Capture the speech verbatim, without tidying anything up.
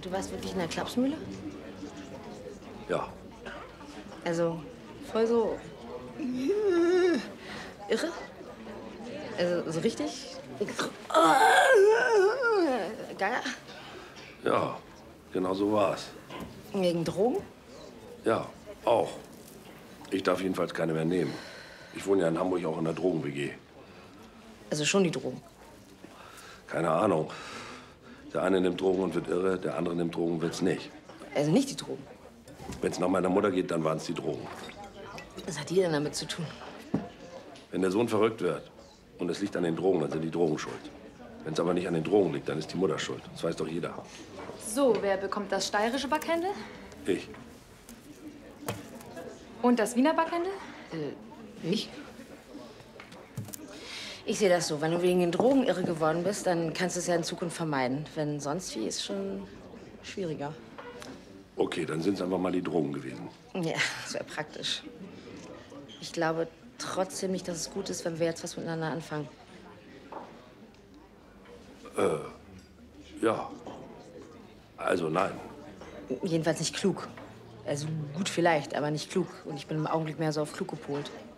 du warst wirklich in der Klapsmühle? Ja. Also, voll so... irre? Also, so richtig? Gaga? Ja, genau so war's. Wegen Drogen? Ja, auch. Ich darf jedenfalls keine mehr nehmen. Ich wohne ja in Hamburg auch in der Drogen-W G. Also schon die Drogen? Keine Ahnung. Der eine nimmt Drogen und wird irre, der andere nimmt Drogen und wird's nicht. Also nicht die Drogen? Wenn's nach meiner Mutter geht, dann waren's die Drogen. Was hat die denn damit zu tun? Wenn der Sohn verrückt wird und es liegt an den Drogen, dann sind die Drogen schuld. Wenn's aber nicht an den Drogen liegt, dann ist die Mutter schuld. Das weiß doch jeder. So, wer bekommt das steirische Backhändel? Ich. Und das Wiener Backhändel? Äh, ich? Ich sehe das so. Wenn du wegen den Drogen irre geworden bist, dann kannst du es ja in Zukunft vermeiden. Wenn sonst wie, ist schon schwieriger. Okay, dann sind's einfach mal die Drogen gewesen. Ja, das wäre praktisch. Ich glaube trotzdem nicht, dass es gut ist, wenn wir jetzt was miteinander anfangen. Äh, ja. Also nein. Jedenfalls nicht klug. Also gut vielleicht, aber nicht klug. Und ich bin im Augenblick mehr so auf klug gepolt.